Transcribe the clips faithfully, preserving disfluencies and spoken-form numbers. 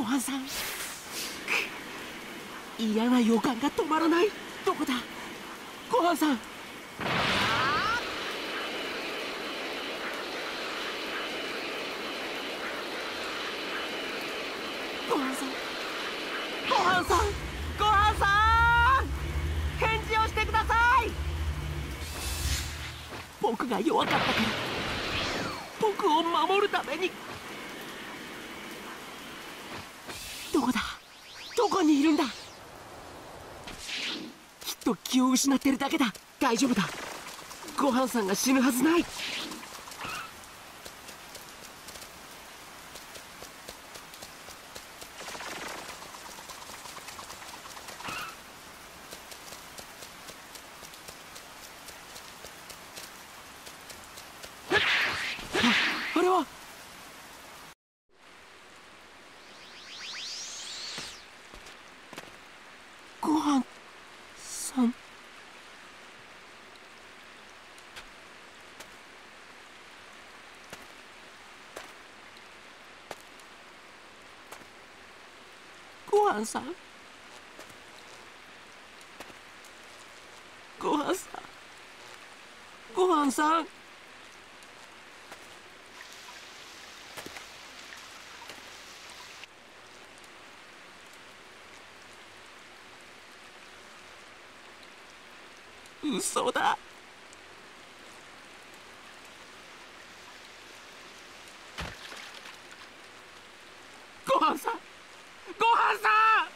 はんさん、嫌な予感が止まらない。どこだごはんさん。ごはんさん、ごはんさん、ごはんさん、返事をしてください。僕が弱かったから、僕を守るために。どこだ、どこにいるんだ。きっと気を失ってるだけだ。大丈夫だ、ごはんさんが死ぬはずない。あれはごはんさん。ごはんさん、ごはんさん、ごはんさん。嘘だ。ごはんさん、ごはんさん、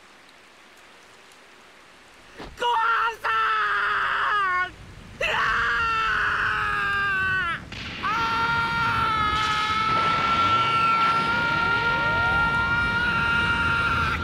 ごはんさん。うわー！あ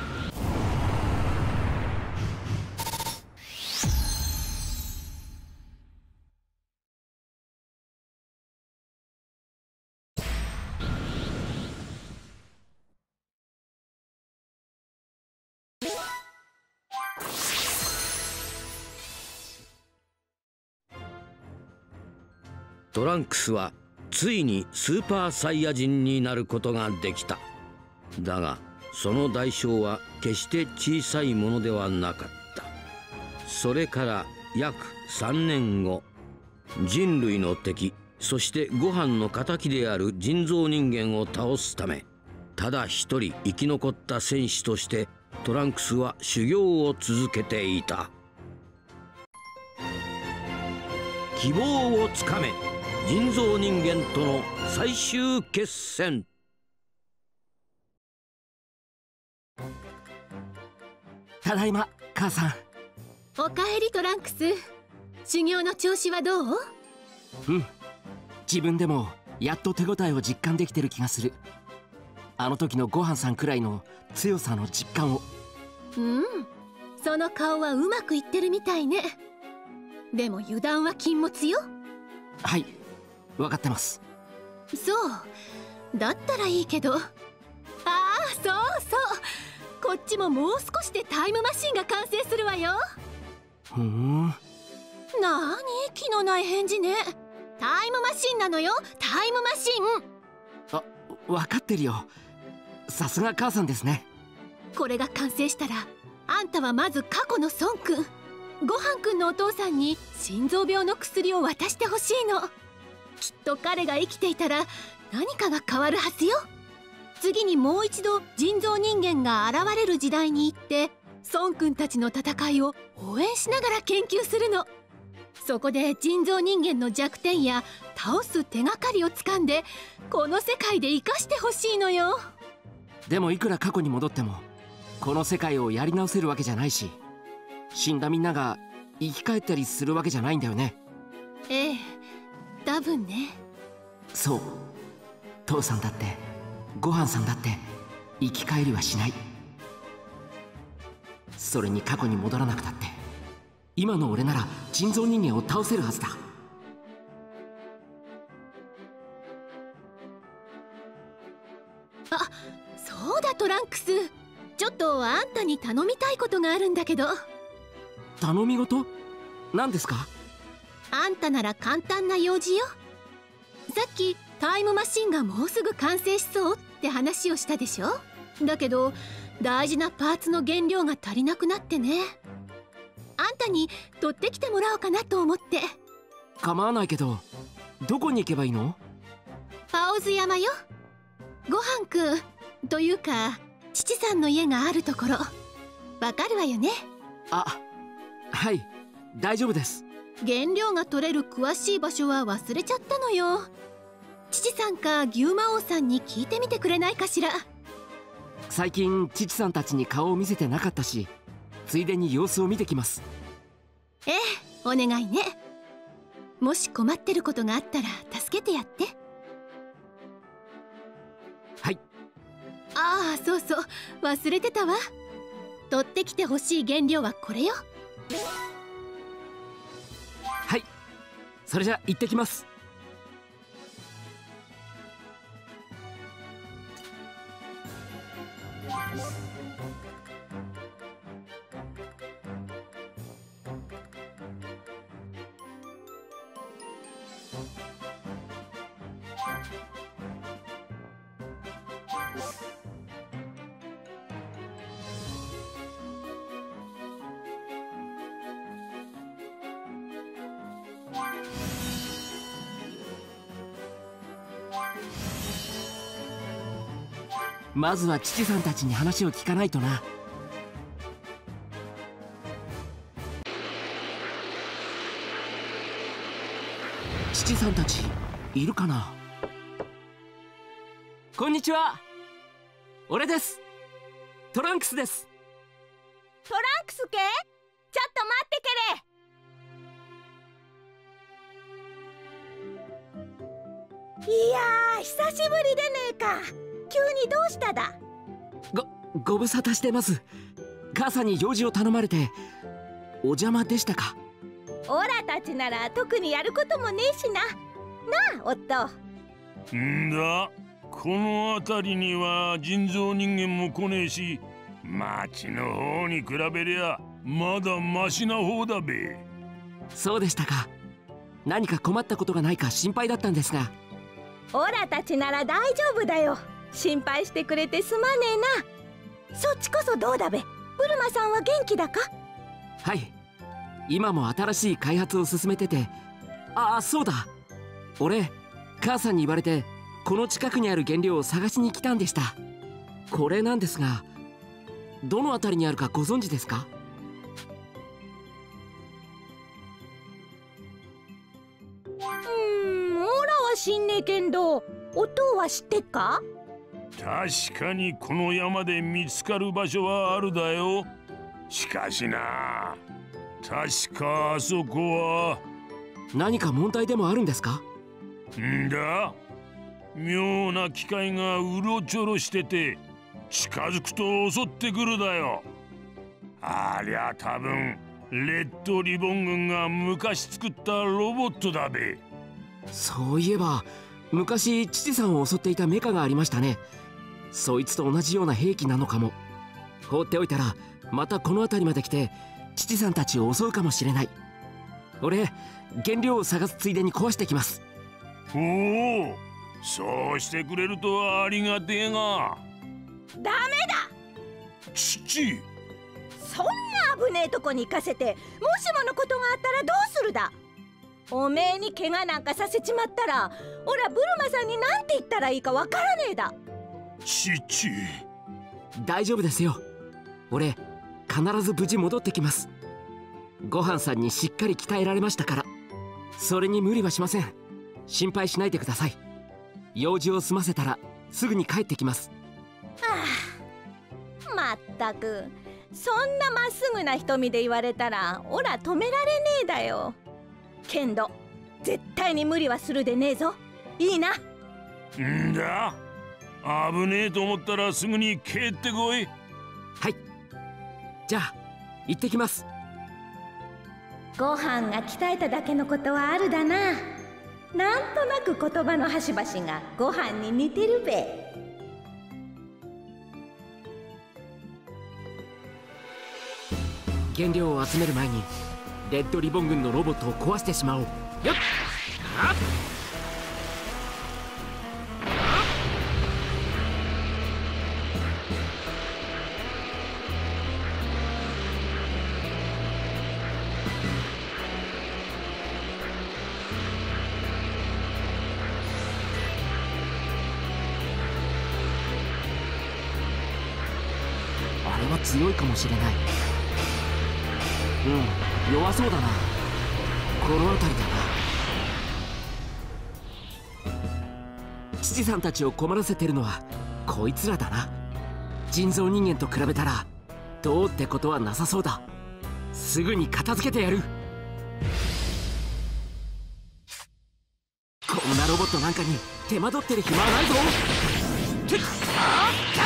トランクスはついにスーパーサイヤ人になることができた。だがその代償は決して小さいものではなかった。それから約さんねんご、人類の敵、そしてご飯の敵である人造人間を倒すため、ただ一人生き残った戦士としてトランクスは修行を続けていた。希望をつかめ、人造人間との最終決戦。 ただいま母さん。 おかえりトランクス。修行の調子はどう？ うん、自分でもやっと手応えを実感できてる気がする。あの時のごはんさんくらいの強さの実感を。 うん、その顔はうまくいってるみたいね。でも油断は禁物よ。 はい、分かってます。 そうだったらいいけど。ああ、そうそう、こっちももう少しでタイムマシンが完成するわよ。 ふん。 なーに、気のない返事ね。タイムマシンなのよ、タイムマシン。 あ、分かってるよ。さすが母さんですね。 これが完成したら、あんたはまず過去の孫くん、ごはんくんのお父さんに心臓病の薬を渡してほしいの。きっと彼が生きていたら何かが変わるはずよ。次にもう一度人造人間が現れる時代に行って、孫くんたちの戦いを応援しながら研究するの。そこで人造人間の弱点や倒す手がかりをつかんで、この世界で生かしてほしいのよ。 でもいくら過去に戻ってもこの世界をやり直せるわけじゃないし、死んだみんなが生き返ったりするわけじゃないんだよね。 ええ、多分ね。 そう、父さんだってごはんさんだって生き返りはしない。それに過去に戻らなくたって今の俺なら人造人間を倒せるはずだ。 あ、そうだトランクス、ちょっとあんたに頼みたいことがあるんだけど。 頼み事？何ですか？ あんたなら簡単な用事よ。さっきタイムマシンがもうすぐ完成しそうって話をしたでしょ。 だけど大事なパーツの原料が足りなくなってね。あんたに取ってきてもらおうかなと思って。 構わないけど、どこに行けばいいの？ 青津山よ。ごはんくんというか父さんの家があるところ、わかるわよね？ あ、はい、大丈夫です。 原料が取れる詳しい場所は忘れちゃったのよ。父さんか牛魔王さんに聞いてみてくれないかしら。 最近父さんたちに顔を見せてなかったし、ついでに様子を見てきます。 ええ、お願いね。もし困ってることがあったら助けてやって。 はい。 ああ、そうそう、忘れてたわ。取ってきてほしい原料はこれよ。 はい、それじゃ行ってきます。まずは父さんたちに話を聞かないとな。父さんたちいるかな？こんにちは。俺です。トランクスです。 トランクスけ？ちょっと待ってけれ。いやー、久しぶりでねえか。急にどうしただ？ ご、ご無沙汰してます。母さんに用事を頼まれてお邪魔でしたか？ オラたちなら特にやることもねえしな。なあ、夫。 んだ、この辺りには人造人間も来ねえし、町の方に比べりゃまだマシな方だべ。 そうでしたか。何か困ったことがないか心配だったんですが。 オラたちなら大丈夫だよ。心配してくれてすまねえな。そっちこそどうだべ？ブルマさんは元気だか？ はい、今も新しい開発を進めてて。ああ、そうだ、俺母さんに言われてこの近くにある原料を探しに来たんでした。これなんですが、どの辺りにあるかご存知ですか？ うーん、オラは知んねえけんど、お父は知ってっか？ 確かにこの山で見つかる場所はあるだよ。しかしな、確かあそこは。 何か問題でもあるんですか？ んだ、妙な機械がうろちょろしてて近づくと襲ってくるだよ。ありゃ多分レッドリボン軍が昔作ったロボットだべ。 そういえば昔父さんを襲っていたメカがありましたね。そいつと同じような兵器なのかも。放っておいたらまたこの辺りまで来て父さんたちを襲うかもしれない。俺原料を探すついでに壊してきます。 おお、そうしてくれるとはありがてえが。 ダメだ。 父、 そんな危ねえとこに行かせて、もしものことがあったらどうするだ？おめえに怪我なんかさせちまったら、おらブルマさんに何て言ったらいいかわからねえだ。 父、 大丈夫ですよ。俺必ず無事戻ってきます。ごはんさんにしっかり鍛えられましたから、それに無理はしません。心配しないでください。用事を済ませたらすぐに帰ってきます。 はあ、まったくそんなまっすぐな瞳で言われたらオラ止められねえだよ。けんど絶対に無理はするでねえぞ。いいな。 んだ、危ねえと思ったらすぐに帰ってこい。 はい、じゃあ行ってきます。 ご飯が鍛えただけのことはあるだな。なんとなく言葉の端々がご飯に似てるべ。 原料を集める前にレッドリボン軍のロボットを壊してしまおう。よっ、あっ、 あれは強いかもしれない。うん、弱そうだな。この辺りだな。父さんたちを困らせてるのはこいつらだな。人造人間と比べたらどうってことはなさそうだ。すぐに片付けてやる。こんなロボットなんかに手間取ってる暇はないぞ。てっあった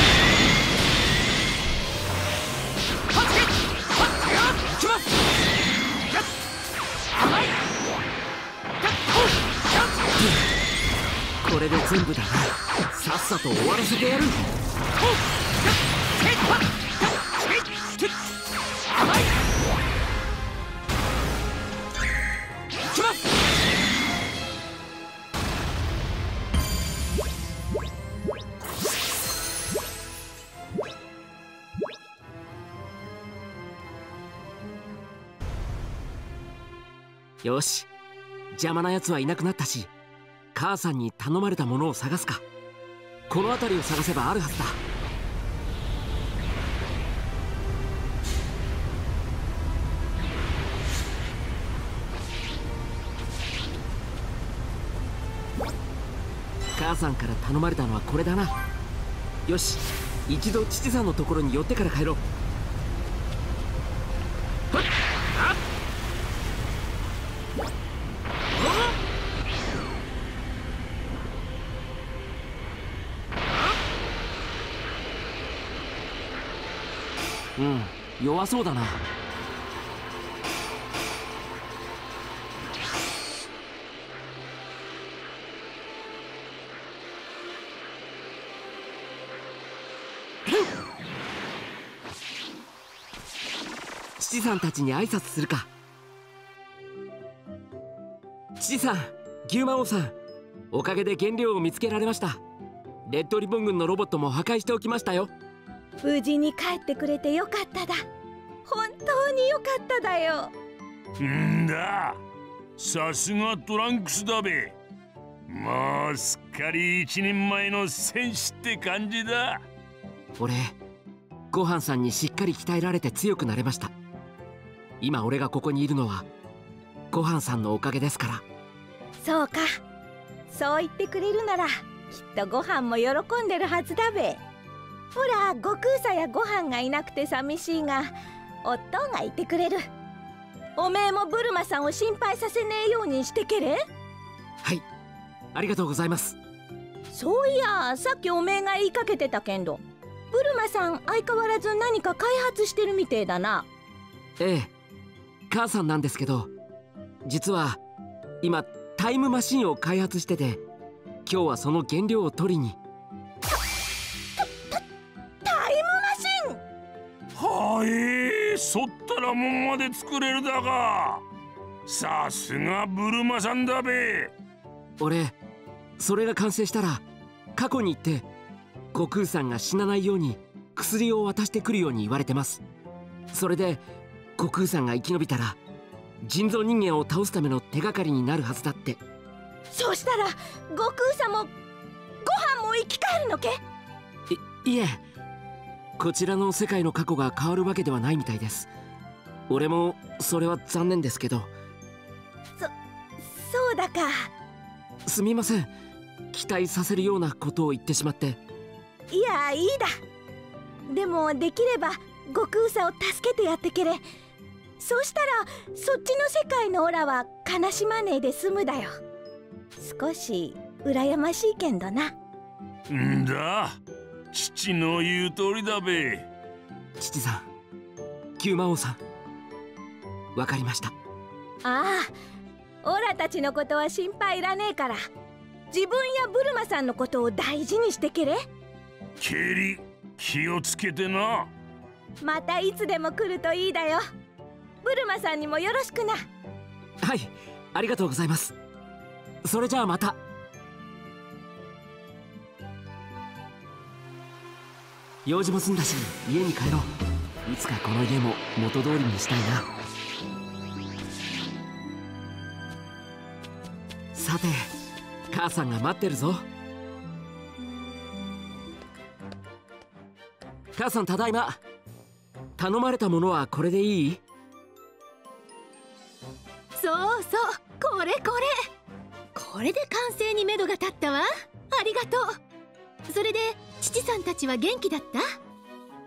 きます。甘い。これで全部だな。さっさと終わらせてやる。甘い。きます。よし、邪魔なやつはいなくなったし、母さんに頼まれたものを探すか。この辺りを探せばあるはずだ。母さんから頼まれたのはこれだな。よし、一度父さんのところに寄ってから帰ろう。うん、弱そうだな。父さんたちに挨拶するか。父さん、牛魔王さん、おかげで原料を見つけられました。レッドリボン軍のロボットも破壊しておきましたよ。 無事に帰ってくれてよかっただ。本当によかっただよ。 んだ、さすがトランクスだべ。もうすっかり一人前の戦士って感じだ。 俺、ごはんさんにしっかり鍛えられて強くなれました。今俺がここにいるのはごはんさんのおかげですから。 そうか、そう言ってくれるならきっとご飯も喜んでるはずだべ。ほら、悟空さやご飯がいなくて寂しいが、おっとんがいてくれる。おめえもブルマさんを心配させねえようにしてけれ。 はい、ありがとうございます。 そういや、さっきおめえが言いかけてたけんど、ブルマさん相変わらず何か開発してるみてえだな。 ええ、母さんなんですけど、実は今タイムマシンを開発してて、今日はその原料を取りに。 はえ、そったらもんまで作れるだが。さすがブルマさんだべ。 俺、それが完成したら過去に行って悟空さんが死なないように薬を渡してくるように言われてます。それで悟空さんが生き延びたら人造人間を倒すための手がかりになるはずだって。 そうしたら悟空さんもご飯も生き返るのけ？ い、いえ、こちらの世界の過去が変わるわけではないみたいです。俺もそれは残念ですけど。 そ、そうだか。 すみません、期待させるようなことを言ってしまって。 いや、いいだ。でもできれば悟空さんを助けてやってけれ。そうしたらそっちの世界のオラは悲しまねえで済むだよ。少し羨ましいけんどな。 んだ、父の言う通りだべ。 父さん、牛魔王さん、わかりました。 ああ、オラたちのことは心配いらねえから、自分やブルマさんのことを大事にしてけれ。 ケリ、気をつけてな。 またいつでも来るといいだよ。ブルマさんにもよろしくな。 はい、ありがとうございます。それじゃあまた。用事も済んだし家に帰ろう。いつかこの家も元通りにしたいな。 さて母さんが待ってるぞ。母さんただいま。頼まれたものはこれでいい？ そうそう、これこれこれで完成に目処が立ったわ。ありがとう。それで父さんたちは元気だった？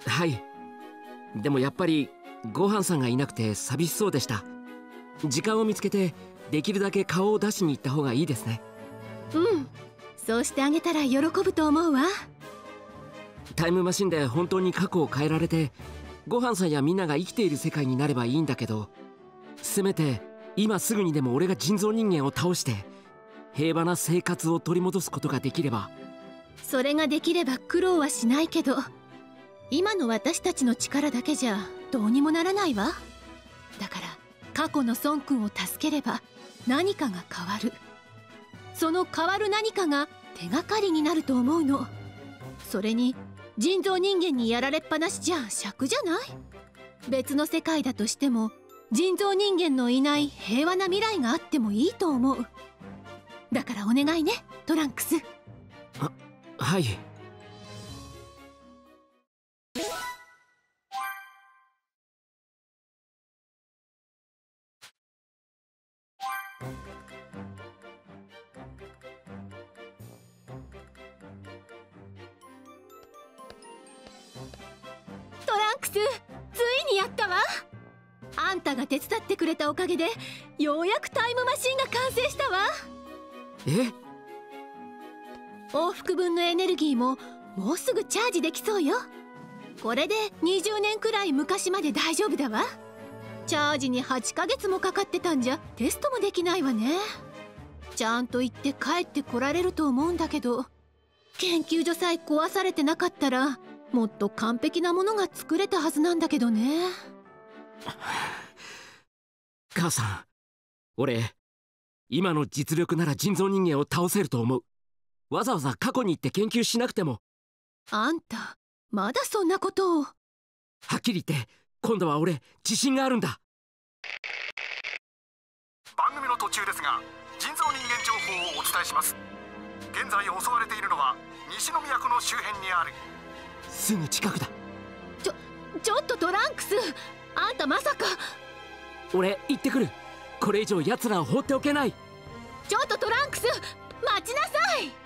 はい。でもやっぱりごはんさんがいなくて寂しそうでした。時間を見つけてできるだけ顔を出しに行った方がいいですね。 うん、そうしてあげたら喜ぶと思うわ。 タイムマシンで本当に過去を変えられてごはんさんやみんなが生きている世界になればいいんだけど、せめて今すぐにでも俺が人造人間を倒して平和な生活を取り戻すことができれば。 それができれば苦労はしないけど、今の私たちの力だけじゃどうにもならないわ。だから過去の孫君を助ければ何かが変わる。その変わる何かが手がかりになると思うの。それに人造人間にやられっぱなしじゃ癪じゃない？別の世界だとしても人造人間のいない平和な未来があってもいいと思う。だからお願いね、トランクス。 あ、はい。 トランクス、ついにやったわ。あんたが手伝ってくれたおかげでようやくタイムマシンが完成したわ。 え？ 往復分のエネルギーももうすぐチャージできそうよ。これでにじゅうねんくらい昔まで大丈夫だわ。チャージにはちかげつもかかってたんじゃテストもできないわね。ちゃんと行って帰ってこられると思うんだけど、研究所さえ壊されてなかったらもっと完璧なものが作れたはずなんだけどね。 母さん、俺今の実力なら人造人間を倒せると思う。わざわざ過去に行って研究しなくても。 あんたまだそんなことを。 はっきり言って今度は俺自信があるんだ。 番組の途中ですが人造人間情報をお伝えします。現在襲われているのは西宮湖の周辺にある。 すぐ近くだ。 ちょちょっとトランクス、あんたまさか。 俺行ってくる。これ以上奴らを放っておけない。 ちょっとトランクス、待ちなさい。